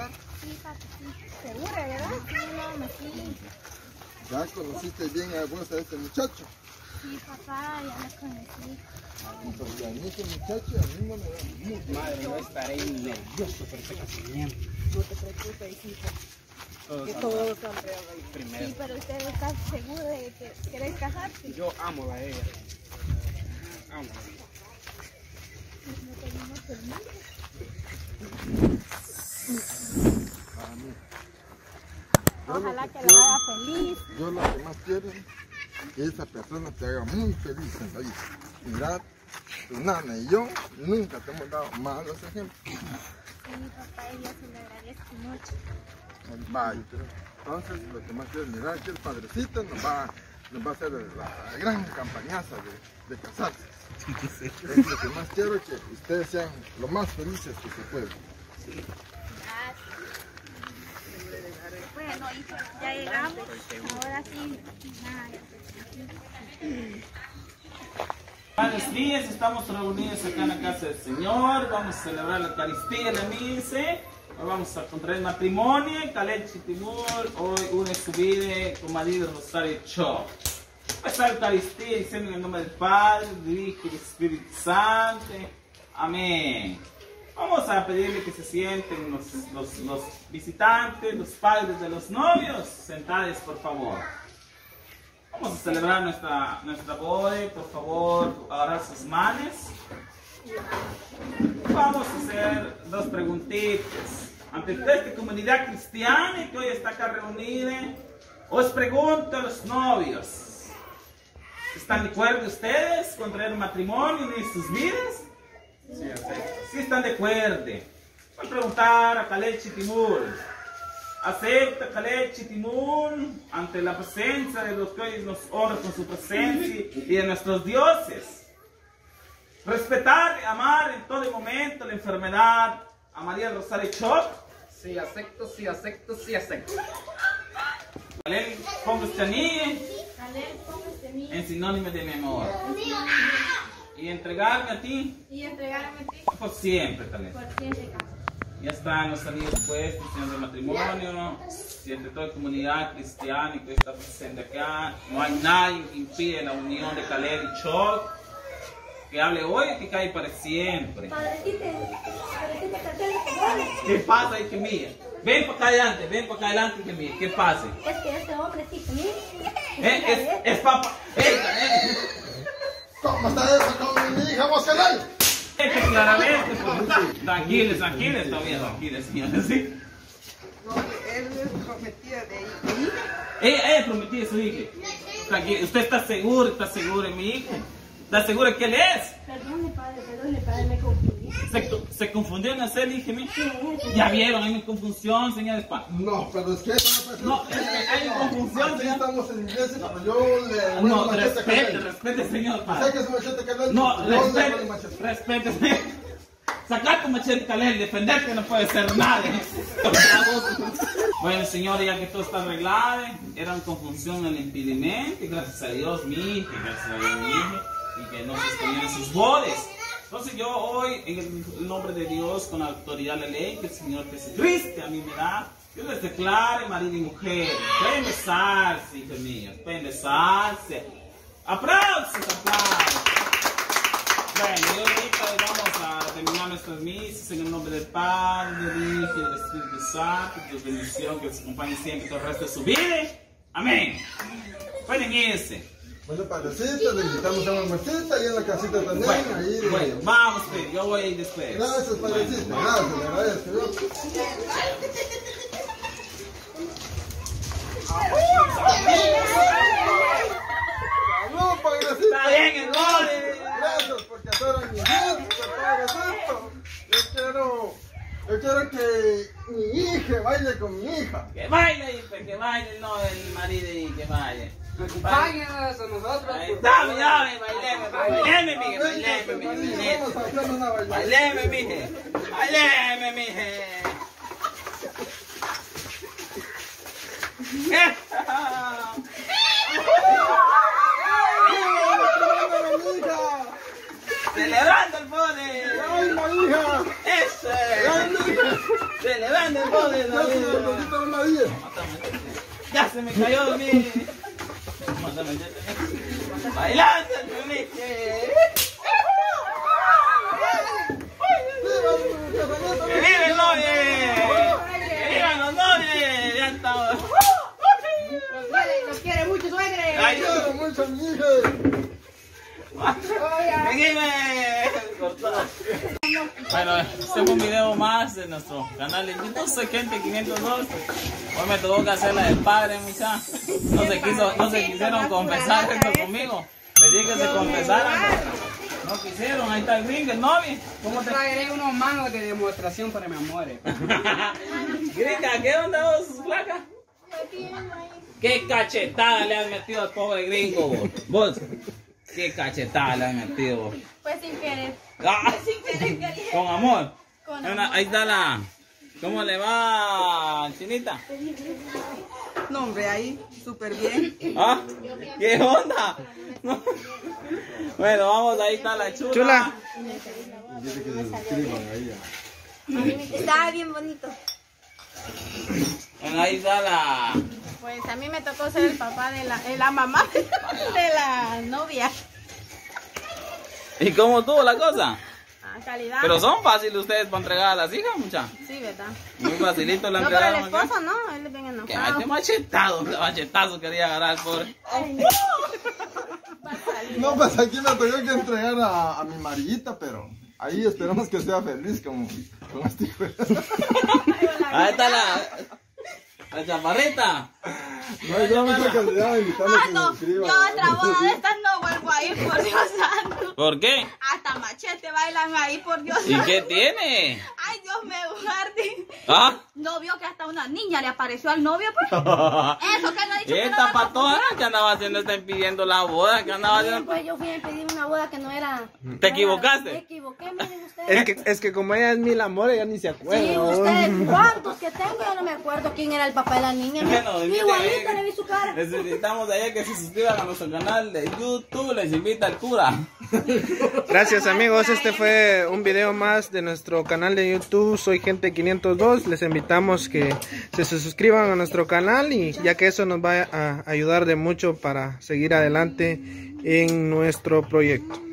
casar? Sí, papi, sí. ¿Segura, verdad? Sí, no, sí. ¿Ya conociste bien a vos a este muchacho? Sí, papá, ya lo conocí. Porque a mí ese muchacho a mí no me da mucho. Madre, no estaré nervioso por este casamiento. No te preocupes, hijito. Que todo saldrá bien. Primero. Sí, pero usted está seguro de que querés casarse. Yo amo a ella. Amo. No tenemos permiso. Para mí. Ojalá que la haga feliz. Yo lo que más quiero es que esa persona te haga muy feliz en la vida. Mira, tu nana y yo nunca te hemos dado malos ejemplos. Sí, papá, y yo se lo agradezco mucho. Vaya, entonces lo que más quiero es mirar que el padrecito nos va a hacer la gran campañaza de casarse. Es lo que más quiero, que ustedes sean lo más felices que se pueden. Bueno, hijo, ya llegamos. Ahora sí, nada, Buenos días, estamos reunidos acá en la casa del Señor. Vamos a celebrar la Eucaristía, la misa. Hoy vamos a contraer matrimonio. Khaled Chitimur hoy une su vida con María del Rosario Cho. Empezar la Eucaristía diciendo en el nombre del Padre, del Hijo y del Espíritu Santo. Amén. Vamos a pedirle que se sienten los visitantes, los padres de los novios. Sentados, por favor. Vamos a celebrar nuestra boda. Por favor, agarrar sus manos. Vamos a hacer dos preguntitas. Ante esta comunidad cristiana que hoy está acá reunida, os pregunto a los novios. ¿Están de acuerdo ustedes con traer matrimonio en sus vidas? Sí, sí están de acuerdo. Voy a preguntar a Khaled Chitimur. ¿Acepta Khaled Chitimur ante la presencia de los que hoy nos honran con su presencia y de nuestros dioses? Respetar y amar en todo momento la enfermedad a María Rosario Choc. Sí, acepto, sí, acepto, sí, acepto. Khaled, pongo este anillo Khaled, pongo este anillo. en sinónimo de mi amor. Y entregarme a ti Y entregarme a ti por siempre, Khaled. por siempre, casa. Ya están los anillos puestos, señor de matrimonio. Si entre toda la comunidad cristiana que está presente acá, no hay nadie que impide la unión de Khaled y Choc. Que hable hoy y que cae para siempre. Padrecito, ¿Qué pasa, hija mía? Ven para acá adelante, hija mía. ¿Qué pasa? es que este hombre sí conmigo. Es papá. ¿Cómo está eso con mi hija, vos, Khaled? Claramente, pues, tranquiles, todavía, señores, ¿sí? No, él es prometida de hija. Ella prometía a su hija. Tranquilo, ¿usted está seguro de mi hija? ¿Está seguro que él es? Perdone, padre, me confundí. ¿Se confundió en hacer, hija mía? Ya vieron, hay una confusión, señores. No, pero es que eso No, es que hay una confusión, Aquí señor. estamos en iglesia, pero yo le No, machete a Khaled. respete, señor. ¿Sabes qué es machete, Khaled? No, Yo le doy machete. respete. Sacar tu machete, Khaled, defenderte no puede ser nadie. Bueno, señor, ya que todo está arreglado, era una confusión en el impedimento, y gracias a Dios, mi hija, y que no se escondieron sus bodas. Entonces yo hoy, en el nombre de Dios, con la autoridad de la ley que el Señor Jesucristo a mí me da, yo les declaro marido y mujer. Pueden besarse, hijos míos, pueden besarse. ¡Aplausos! Bueno, y ahorita vamos a terminar nuestras misas en el nombre del Padre, del Hijo y del Espíritu Santo. Dios bendición, que les acompañe siempre todo el resto de su vida. Amén. Pueden irse. Bueno, padrecito, le invitamos a una mesita y en la casita también. Ahí de... Bueno, vamos, Pedro, yo voy a ir después. Gracias, padrecito. Gracias, le agradezco. ¡Salud, padrecito! Está bien, el gol. Gracias por casar mi hijito, padrecito. Yo quiero que mi hija baile con mi hija. Que baile, no el marido y que baile. Acompáñanos a nosotros. Ahí está, mira, baileme, mija, baileme, Vamos a hacer una bailada. baileme, mija. Celebrando el poder. ¡Ay, la hija! Eso es. Celebrando el poder. se me cayó mi... Bailando, Chuniche. ¡Que vive el novio! ¡Que vivan los novios! Ya estamos. Los quiere mucho, suegre. Ay, ¡Quiero mucho a mi hija! ¡Seguime! Bueno, este fue un video más de nuestro canal de YouTube. Soy Gente 502. Hoy me tuvo que hacer la del padre, mucha. No se quisieron confesar esto conmigo. Les dije que se confesaran. No quisieron. Ahí está el gringo, el novio. ¿Cómo te...? Traeré unos mangos de demostración para mi amor. Gringa, ¿qué onda vos, flaca? ¿Qué cachetada le has metido al pobre gringo, vos? ¿Vos? ¿Qué cachetada le has metido vos? Pues sin querer. Ah, Sin querer quería. con amor. Con Ahí está la... ¿Cómo le va, Chinita? No, hombre, ahí, súper bien. ¿Ah? ¿Qué onda? No. Bueno, vamos, ahí está la chula. Chula. Dice que se suscriban ahí. Está bien bonito. Bueno, ahí está la... Pues a mí me tocó ser el papá de la mamá de la novia. ¿Y cómo tuvo la cosa? Ah, calidad. Pero son fáciles ustedes para entregar a las hijas, mucha. Sí, ¿verdad? Muy facilito la No, pero el entregaron acá. esposo no, él es bien Que enojado. este machetazo quería agarrar, pobre. No, pues aquí me tengo que entregar a mi amarillita, pero ahí esperamos que sea feliz como este hijo. Ahí está la chaparrita. No, yo mucha calidad invitando a Ah, que no, se suscriban. yo a otra boda de estas no vuelvo a ir, por Dios santo. ¿Por qué? Hasta machete bailan ahí, por Dios ¿Y santo. qué tiene? Ay, Dios me guarde. ¿Ah? ¿No vio que hasta una niña le apareció al novio, pues? Eso que no ha dicho que no Esta la patona que andaba haciendo está impidiendo la boda, que andaba haciendo... Pues yo fui a pedir una boda que no era... ¿Te equivocaste? Me equivoqué, miren ustedes. Es que como ella es mil amor, ella ni se acuerda. Sí, ustedes, ¿cuántos que tengo? Yo no me acuerdo quién era el papá de la niña. Bueno, Igualita le vi su cara. les invitamos a ella que se suscriban a nuestro canal de YouTube. Les invita el cura. Gracias amigos, este fue un video más de nuestro canal de YouTube. Soy Gente 502. Les invitamos que se suscriban a nuestro canal y ya que eso nos va a ayudar de mucho para seguir adelante en nuestro proyecto.